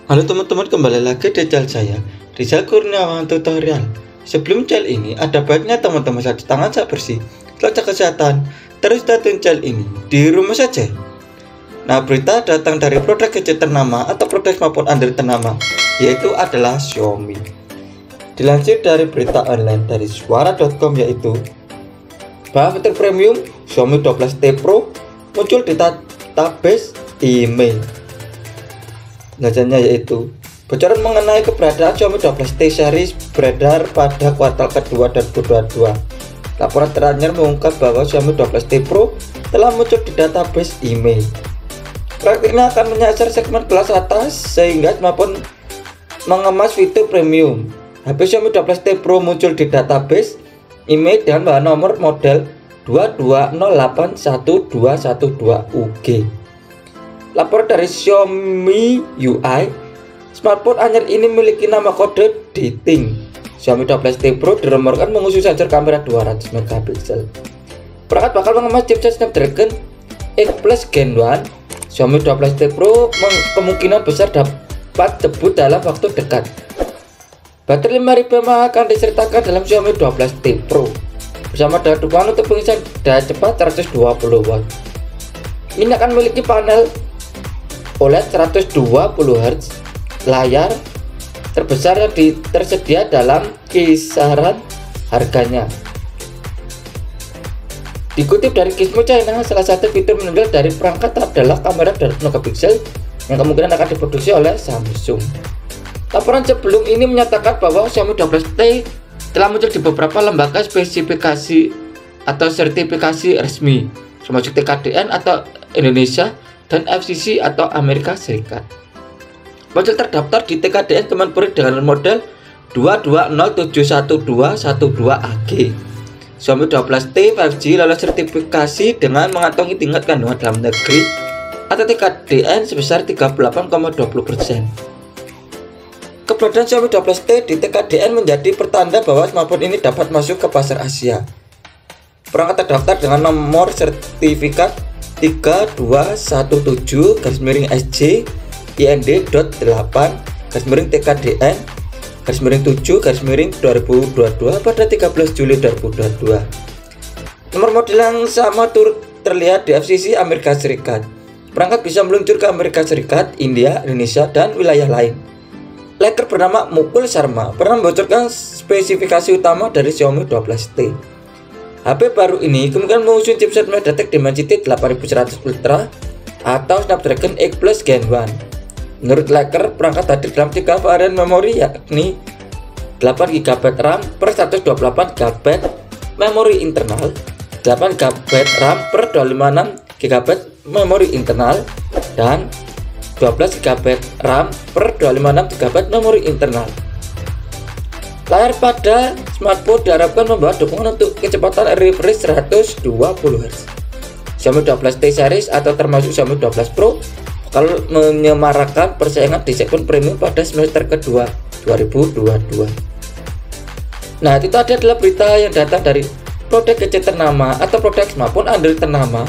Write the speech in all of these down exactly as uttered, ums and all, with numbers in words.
Halo teman-teman, kembali lagi di channel saya, Rizal Kurniawan Tutorial. Sebelum channel ini, ada baiknya teman-teman cuci tangan saat bersih, jaga kesehatan, terus tonton channel ini di rumah saja. Nah, berita datang dari produk gadget ternama atau produk maupun Android ternama, yaitu adalah Xiaomi. Dilansir dari berita online dari suara titik com, yaitu bahwa fitur premium Xiaomi dua belas T Pro muncul di database email. Lanjutannya yaitu bocoran mengenai keberadaan Xiaomi dua belas T series beredar pada kuartal kedua dua ribu dua puluh dua. Laporan terakhir mengungkap bahwa Xiaomi dua belas T Pro telah muncul di database email. Produk ini akan menyasar segmen kelas atas sehingga maupun mengemas fitur premium. H P Xiaomi dua belas T Pro muncul di database email dengan bahan nomor model dua dua nol delapan satu dua satu dua U G. Laporan dari Xiaomi U I, smartphone anyar ini memiliki nama kode D T I N G. Xiaomi dua belas T Pro dirumorkan mengusung sensor kamera dua ratus megapiksel. Perangkat bakal mengemas chipset Snapdragon X Plus Gen satu. Xiaomi dua belas T Pro kemungkinan besar dapat debut dalam waktu dekat. Baterai lima ribu mAh akan disertakan dalam Xiaomi dua belas T Pro bersama dengan dukungan untuk pengisian daya cepat seratus dua puluh watt. Ini akan memiliki panel O L E D seratus dua puluh hertz, layar terbesar yang di, tersedia dalam kisaran harganya. Dikutip dari Gizmo China, salah satu fitur menonjol dari perangkat adalah kamera dua ratus megapiksel yang kemungkinan akan diproduksi oleh Samsung. Laporan sebelum ini menyatakan bahwa Xiaomi dua belas T telah muncul di beberapa lembaga spesifikasi atau sertifikasi resmi, termasuk T K D N atau Indonesia dan F C C atau Amerika Serikat. Model terdaftar di T K D N Kemenpora dengan model dua dua nol tujuh satu dua satu dua A G. Xiaomi dua belas T lima G lolos sertifikasi dengan mengantongi tingkat kandungan dalam negeri atau T K D N sebesar tiga puluh delapan koma dua puluh persen. Keberadaan Xiaomi dua belas T di T K D N menjadi pertanda bahwa smartphone ini dapat masuk ke pasar Asia. Perangkat terdaftar dengan nomor sertifikat tiga dua satu tujuh garis miring S J I N D delapan garis miring T K D N garis miring tujuh garis miring dua ribu dua puluh dua pada tiga belas Juli dua ribu dua puluh dua. Nomor model yang sama turut terlihat di F C C Amerika Serikat. Perangkat bisa meluncur ke Amerika Serikat, India, Indonesia, dan wilayah lain. Leaker bernama Mukul Sharma pernah membocorkan spesifikasi utama dari Xiaomi dua belas T. H P baru ini kemungkinan mengusung chipset MediaTek Dimensity delapan ribu seratus Ultra atau Snapdragon X Plus Gen satu. Menurut leaker, perangkat hadir dalam tiga varian memori, yakni delapan giga byte RAM per seratus dua puluh delapan giga byte memori internal, delapan giga byte RAM per dua ratus lima puluh enam giga byte memori internal, dan dua belas giga byte RAM per dua ratus lima puluh enam giga byte memori internal. Layar pada smartphone diharapkan membawa dukungan untuk kecepatan refresh seratus dua puluh hertz. Xiaomi dua belas T series atau termasuk Xiaomi dua belas Pro bakal menyemarakan persaingan di segmen premium pada semester kedua dua ribu dua puluh dua. Nah, itu tadi adalah berita yang datang dari produk gadget ternama atau produk smartphone Android ternama,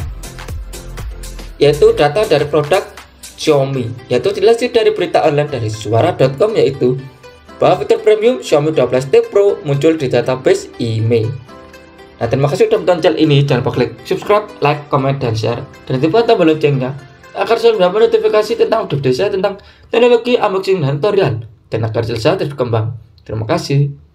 yaitu data dari produk Xiaomi, yaitu dilansir dari berita online dari suara titik com, yaitu bahwa fitur premium Xiaomi dua belas T Pro muncul di database email. Nah, terima kasih sudah menonton channel ini. Jangan lupa klik subscribe, like, comment, dan share, dan aktifkan tombol loncengnya agar selalu mendapat notifikasi tentang update saya tentang teknologi, unboxing, dan tutorial, dan agar channel saya terus berkembang. Terima kasih.